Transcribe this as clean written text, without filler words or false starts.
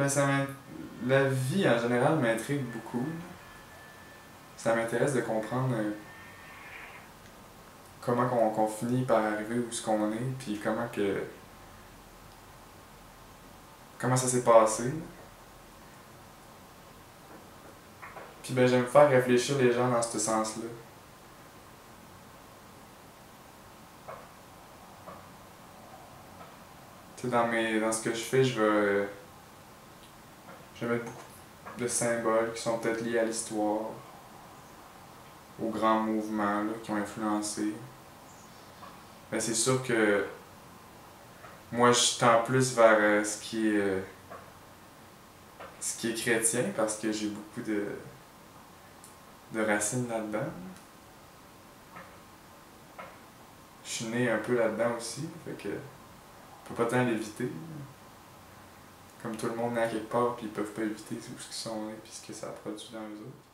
Ben, la vie en général m'intrigue beaucoup. Ça m'intéresse de comprendre comment qu'on finit par arriver où ce qu'on est, puis comment ça s'est passé. Puis ben, j'aime faire réfléchir les gens dans ce sens-là. Tu sais, dans ce que je fais, je vais mettre beaucoup de symboles qui sont peut-être liés à l'histoire, aux grands mouvements là, qui ont influencé. Ben, c'est sûr que moi, je tends plus vers ce qui est chrétien parce que j'ai beaucoup de racines là-dedans. Je suis né un peu là-dedans aussi, fait que on peut pas tant l'éviter. Comme tout le monde naît à quelque part, puis ils peuvent pas éviter où ils sont nés, puis ce que ça a produit dans eux autres.